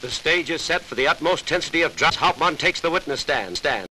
The stage is set for the utmost intensity of drama. Hauptmann takes the witness stand.